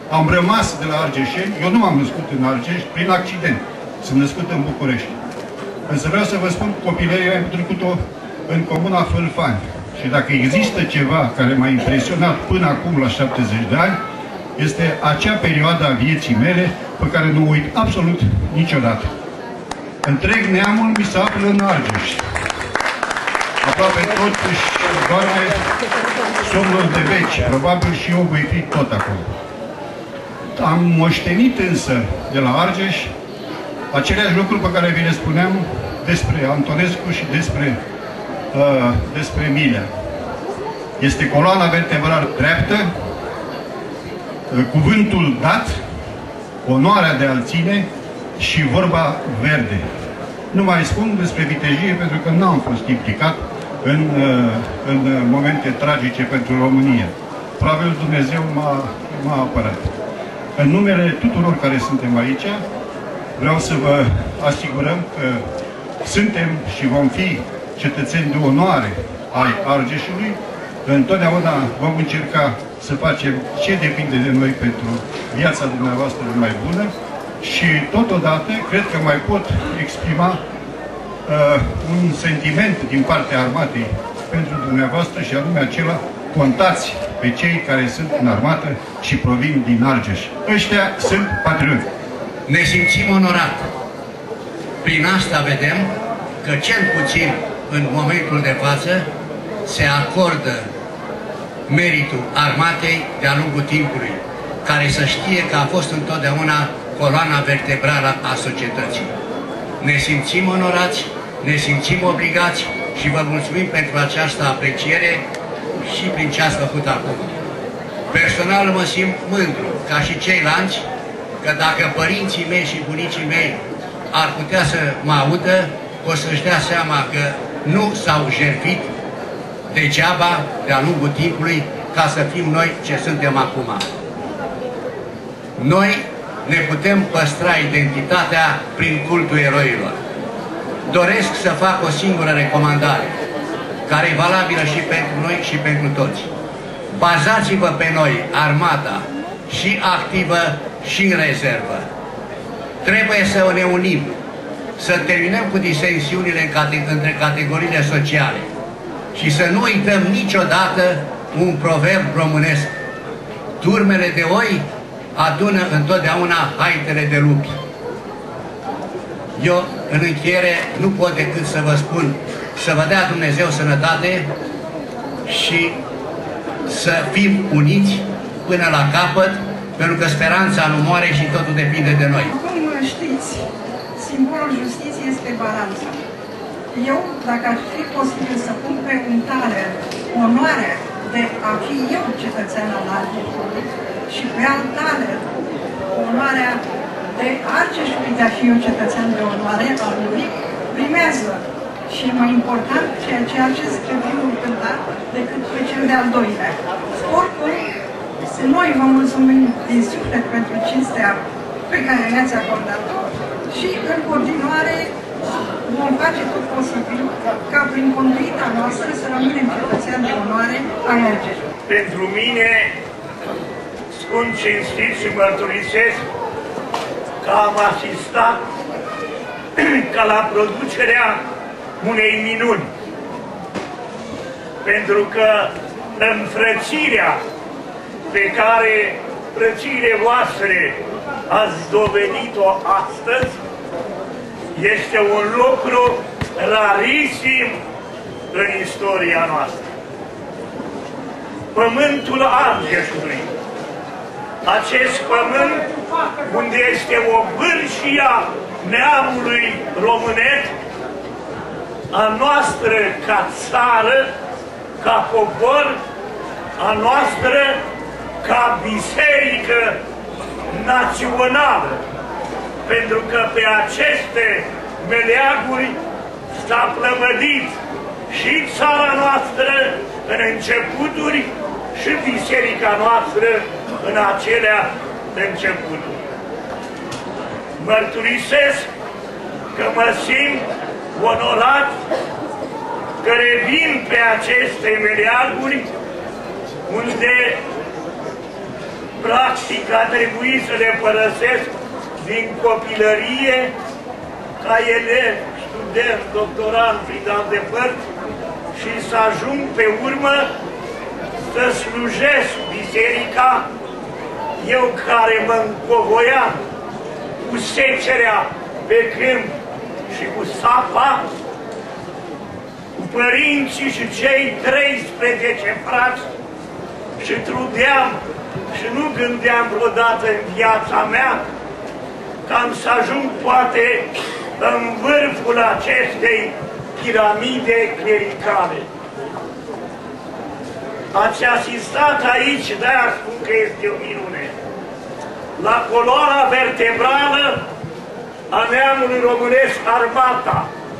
am rămas de la Argeșeni. Eu nu m-am născut în Argeș prin accident. Sunt născut în București. Însă vreau să vă spun, copilăria am trecut-o în comuna Fâlfani. Și dacă există ceva care m-a impresionat până acum la 70 de ani, este acea perioadă a vieții mele pe care nu o uit absolut niciodată. Întreg neamul mi se află în Argeș. Aproape tot își doarme somnul de veci. Probabil și eu voi fi tot acolo. Am moștenit însă de la Argeș aceleași lucruri pe care vi le spuneam despre Antonescu și despre Milea. Este coloana vertebrală dreaptă, cuvântul dat, onoarea de a-l ține și vorba verde. Nu mai spun despre vitejie pentru că n-am fost implicat în momente tragice pentru România. Probabil Dumnezeu m-a apărat. În numele tuturor care suntem aici, vreau să vă asigurăm că suntem și vom fi cetățeni de onoare ai Argeșului. Întotdeauna vom încerca să facem ce depinde de noi pentru viața dumneavoastră mai bună și totodată cred că mai pot exprima un sentiment din partea armatei pentru dumneavoastră și anume acela: contați pe cei care sunt în armată și provin din Argeș. Ăștia sunt patrioți. Ne simțim onorat. Prin asta vedem că cel puțin în momentul de față se acordă meritul armatei de-a lungul timpului, care să știe că a fost întotdeauna coloana vertebrală a societății. Ne simțim onorați, ne simțim obligați și vă mulțumim pentru această apreciere și prin ce ați făcut acum. Personal mă simt mândru, ca și ceilalți, că dacă părinții mei și bunicii mei ar putea să mă audă, o să-și dea seama că nu s-au jertfit degeaba de-a lungul timpului ca să fim noi ce suntem acum. Noi ne putem păstra identitatea prin cultul eroilor. Doresc să fac o singură recomandare, care e valabilă și pentru noi și pentru toți. Bazați-vă pe noi, armata, și activă și în rezervă. Trebuie să ne unim, să terminăm cu disensiunile între categoriile sociale și să nu uităm niciodată un proverb românesc: turmele de oi adună întotdeauna haitele de lupi. Eu, în încheiere, nu pot decât să vă spun să vă dea Dumnezeu sănătate și să fim uniți până la capăt, pentru că speranța nu moare și totul depinde de noi. Cum știți, simbolul justiției este balanța. Eu, dacă ar fi posibil să pun pe un taler onoarea de a fi eu cetățean al Argeșului și pe alt taler onoarea de Argeșului de a fi eu cetățean de onoare al lui, primează și mai important ceea ce Argeș pe primul cântat decât pe cel de-al doilea. Oricum, noi vă mulțumim din suflet pentru cinstea pe care ne-ați acordat-o și în continuare vom face tot posibil ca prin conduita noastră să rămânem cetățeni de onoare ai Argeșului. Pentru mine, spun cinstit și mărturisesc că am asistat ca la producerea unei minuni. Pentru că înfrățirea pe care frățiile voastre ați dovedit-o astăzi este un lucru rarisim în istoria noastră. Pământul Argeșului, acest pământ unde este o vârșia neamului românesc, a noastră ca țară, ca popor, a noastră ca biserică națională, pentru că pe aceste meleaguri s-a plămădit și țara noastră în începuturi și biserica noastră în acelea începuturi. Mărturisesc că mă simt onorat că revin pe aceste meleaguri unde practic a trebuit să le părăsesc din copilărie, ca elev, student, doctorant, prin alte părți, și să ajung pe urmă să slujesc biserica, eu care mă încovoiam cu secerea pe câmp și cu sapa, cu părinții și cei 13 frați, și trudeam și nu gândeam vreodată în viața mea că am să ajung poate în vârful acestei piramide clericale. Ați asistat aici, de-aia spun că este o minune, la coloana vertebrală a neamului românesc, armata.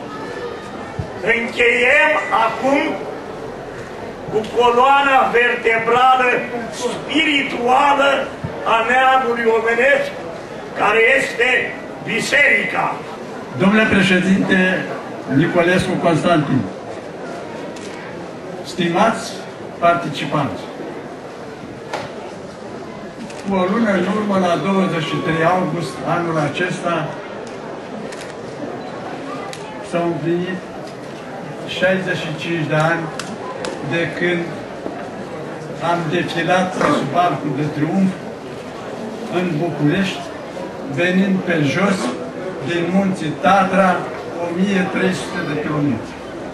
Încheiem acum cu coloana vertebrală spirituală a neamului omenesc, care este biserica. Domnule președinte Nicolescu Constantin, stimați participanți, cu o lună în urmă, la 23 august anul acesta, s-au împlinit 65 de ani de când am defilat sub Arcul de Triunf în București, venind pe jos din munții Tatra, 1300 de kilometri.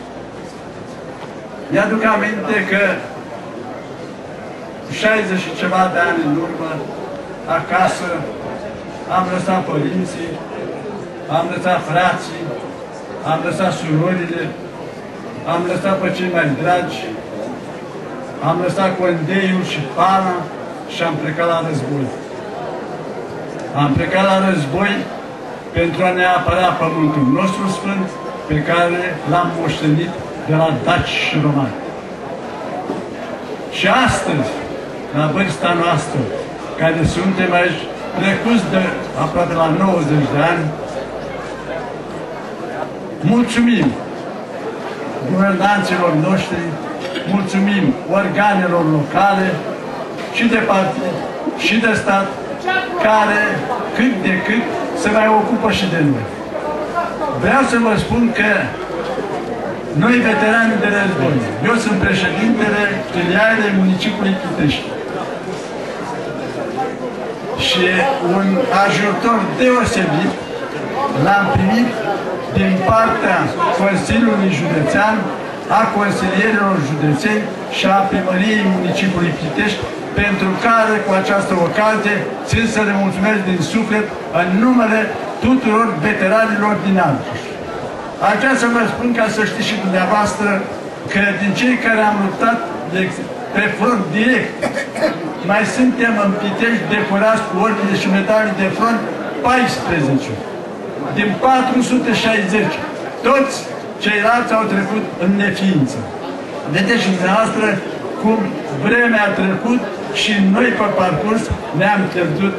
Mi-aduc aminte că 60 și ceva de ani în urmă, acasă, am lăsat părinții, am lăsat frații, am lăsat surorile, am lăsat pe cei mai dragi, am lăsat condeiul și pana și am plecat la război. Am plecat la război pentru a ne apăra pământul nostru sfânt, pe care l-am moștenit de la daci și romani. Și astăzi, la vârsta noastră, care suntem aici, trecuți de aproape la 90 de ani, mulțumim guvernanților noștri, mulțumim organelor locale și de partid și de stat, care cât de cât se mai ocupă și de noi. Vreau să vă spun că noi, veterani de război, eu sunt președintele filialei municipiului Pitești. Și un ajutor deosebit l-am primit din partea Consiliului Județean, a consilierilor județeni și a primăriei municipiului Pitești, pentru care, cu această ocazie, țin să le mulțumesc din suflet în numele tuturor veteranilor din Argeș. Aș vrea să vă spun, ca să știți și dumneavoastră, că din cei care am luptat pe front direct, mai suntem în Pitești decorați cu ordine și medalii de front 14. Din 460. Toți ceilalți au trecut în neființă. Vedeți și dumneavoastră cum vremea a trecut și noi pe parcurs ne-am pierdut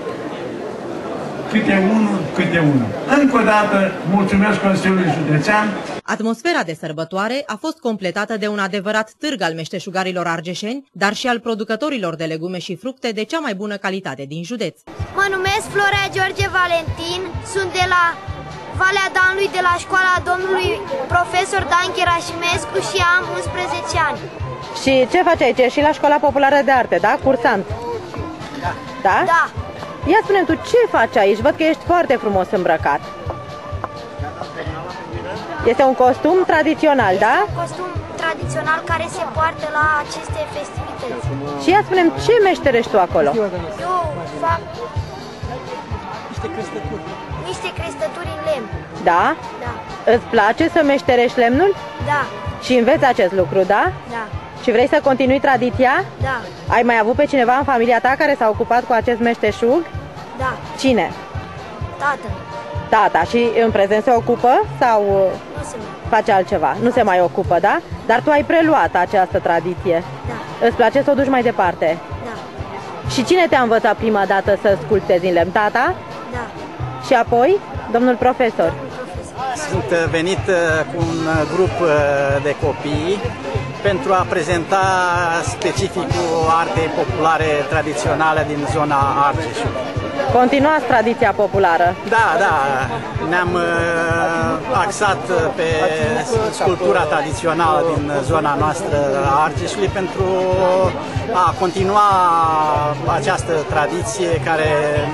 câte unul. Încă o dată mulțumesc Consiliului Județean. Atmosfera de sărbătoare a fost completată de un adevărat târg al meșteșugarilor argeșeni, dar și al producătorilor de legume și fructe de cea mai bună calitate din județ. Mă numesc Florea George Valentin, sunt de la Valea Danului, de la școala domnului profesor Dan Cherașimescu și am 11 ani. Și ce faci aici? Și la Școala Populară de Arte, da? Cursant? Da? Da. Ia spune-mi tu, ce faci aici? Văd că ești foarte frumos îmbrăcat. Este un costum tradițional, da? Un costum tradițional care se poartă la aceste festivități. Și ia spune-mi, ce meșterești tu acolo? Eu fac niște crestături în lemn. Da? Da. Îți place să meșterești lemnul? Da. Și înveți acest lucru, da? Da. Și vrei să continui tradiția? Da. Ai mai avut pe cineva în familia ta care s-a ocupat cu acest meșteșug? Da. Cine? Tată. Tata. Și în prezent se ocupă sau Nu se mai. face altceva? Nu se mai ocupă, da? Dar tu ai preluat această tradiție. Da. Îți place să o duci mai departe? Da. Și cine te-a învățat prima dată să sculptezi în lemn? Tata? Da. Și apoi, domnul profesor? Profesor. Sunt venit cu un grup de copii pentru a prezenta specificul artei populare tradiționale din zona Argeșului. Continuați tradiția populară? Da, ne-am axat pe sculptura tradițională din zona noastră a Argeșului pentru a continua această tradiție care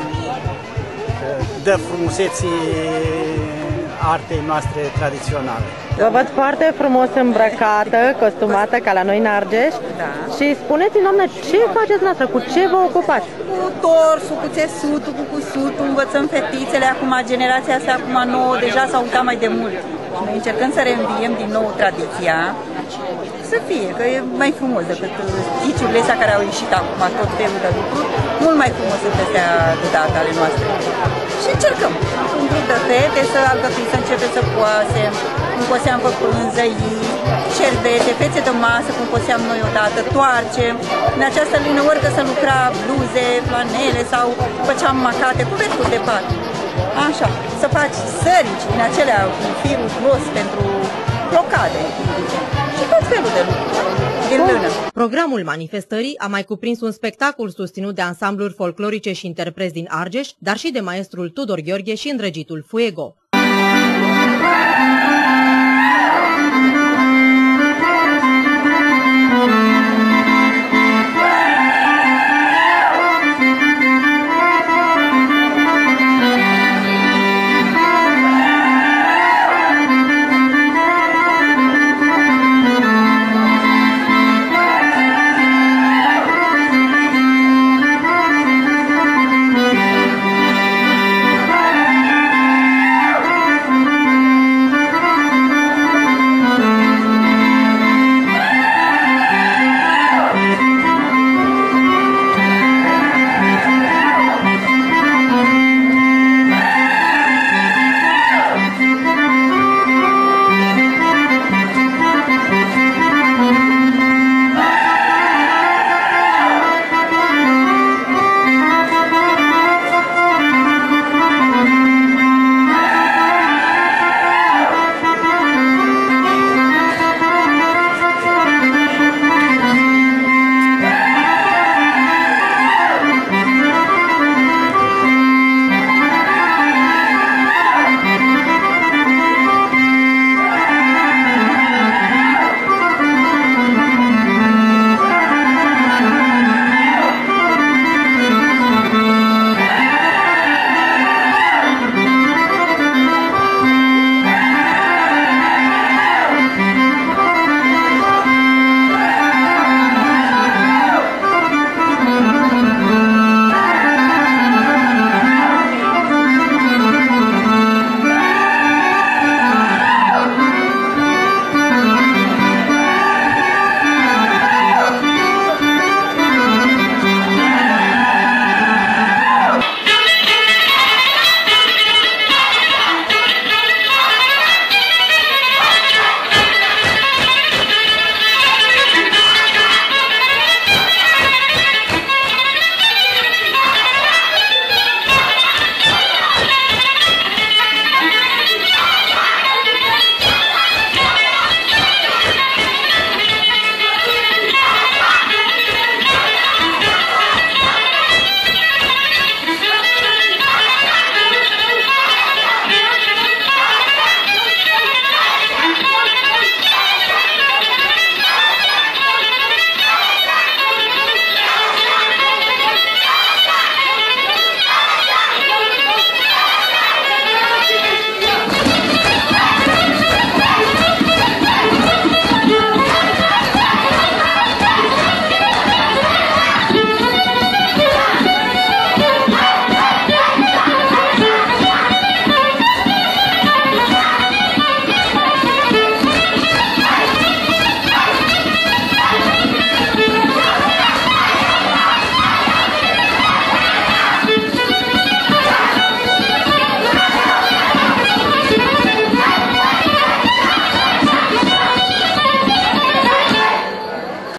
dă frumuseții artei noastre tradiționale. Vă văd foarte frumos îmbrăcată, costumată, ca la noi în Argeș. Da. Și spuneți-mi, doamnă, ce faceți noastră? Cu ce vă ocupați? Cu torsul, cu țesutul, cu cusutul, învățăm fetițele. Acum, generația asta, acum nouă, deja s-a uitat mai de mult. Și noi încercăm să reînviem din nou tradiția, să fie, că e mai frumos decât chiciurile astea care au ieșit acum, tot felul de lucruri. Mult mai frumos sunt astea de data ale noastre. Și încercăm, un grup de fete, să alcătuim, să începem să coasem, cum coseam pe pânzăi, șerbete, fețe de masă, cum coseam noi odată, toarcem. În această lună, orică să lucra bluze, flanele sau făceam macate cu verturi de pat. Așa, să faci sărici din acelea cu firul gros pentru blocade și tot felul de lucruri din lână. Programul manifestării a mai cuprins un spectacol susținut de ansambluri folclorice și interpreți din Argeș, dar și de maestrul Tudor Gheorghe și îndrăgitul Fuego.